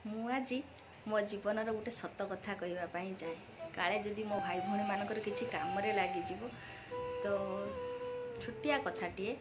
मु आज मो जीवन गोटे सत कथा कहवाई चाहे काले जदि मो भाई भौणी मानकर किसी काम लगी तो छुटिया कथाटीए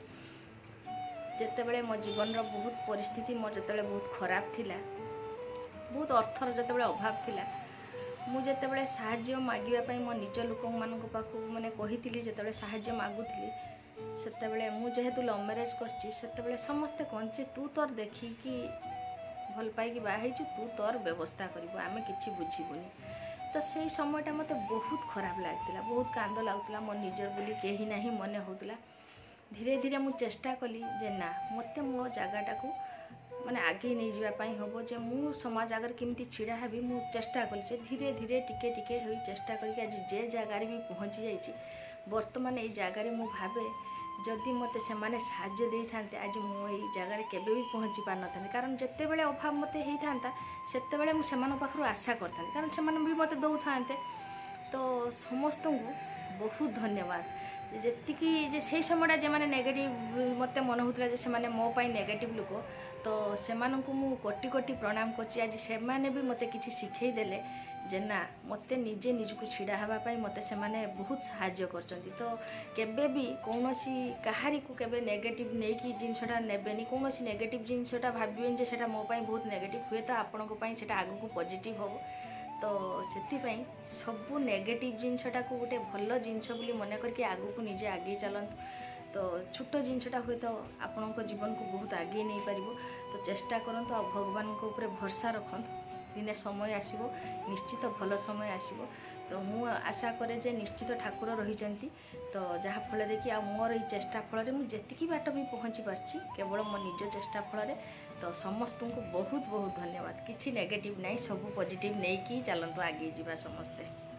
जितेबले मो जीवन बहुत परिस्थिति मो जिते बहुत खराब थिला बहुत अर्थर जिते अभाव थिला मुझे साहाय्य मागिबा मो निज लोक मान पाक मैंने कही जिते साहाय्य मागुली से मुझे लव मैरेज करते समस्ते कहते तू तोर देखिकी भल पाई बाहर तू तोर व्यवस्था करू आम कि बुझीबुनि तो से समयटा मत बहुत खराब लगता बहुत कांद लगुला मो निजर बोली कहीं ना मन होता धीरे धीरे मुझे चेष्टा कली जे ना मत मो जगटा को माने आगे नहीं जावाई हम जे मु समाज आगे केमती छिड़ा हेबी मु चेष्टा कली धीरे धीरे टिके टिके हो चेष्टा करके आज जे जगार भी पहुँची जाइए बर्तमान ये जगार मु भावे जदि मत से साहाय्य दे था आज मुझे जगार केवे भी पहुँची पार न कारण जिते बड़े अभाव मत होता से पाखु आशा करता कारण से भी मत दौ था तो समस्त को बहुत धन्यवाद जी से समय जो मैंने नेगेटिव मत मन होता से मो नेगेटिव लोक तो से मु कोटि कोटि प्रणाम करछि आज से भी मत किसी शिखई देले जे ना मत निजे निजको छिड़ा हाँवाई मत से बहुत साहाय्य करछंती तो केबे भी कौन कहारी को केबे नेगेटिव नहीं कि जिनसटा नेबेनी कौन नेगेटिव जिनसटा भावें जे सेटा मो पाई बहुत नेगेटिव हुए तो आपण से आगू पॉजिटिव हम तो से सबू नेगेटिव जिनसटा को गोटे भल जिनस बोली मन करके आगू को निजे आगे चलतु तो छोट जिनसटा हुए तो आपण जीवन को बहुत आगे नहीं पार तो चेष्टा करंतु आ भगवान को ऊपर भरोसा रखंतु दिने समय आसीबो निश्चित भल समय आसीबो तो मु आशा करे जे निश्चित ठाकुर रही तो जहाँ फल कि मोर ये चेष्टा फल मुझे बाट भी पहुँची पार्ची केवल मो निज चेष्टा फल तो समस्त को बहुत बहुत धन्यवाद किसी नेगेटिव नहीं सब पॉजिटिव नहीं कि चलतु आगे जावा समस्ते।